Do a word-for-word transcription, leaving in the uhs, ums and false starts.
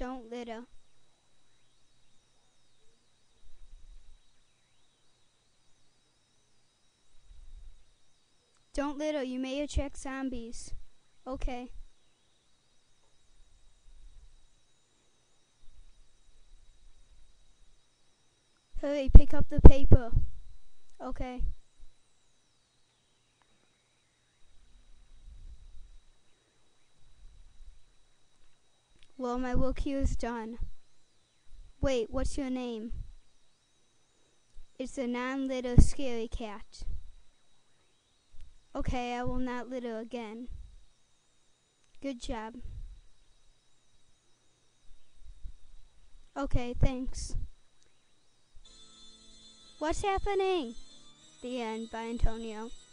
Don't litter. Don't litter, you may attract zombies. Okay. Hurry, pick up the paper. Okay. Well, my work here is done. Wait, what's your name? It's a non-litter scary cat. Okay, I will not litter again. Good job. Okay, thanks. What's happening? The end by Antonio.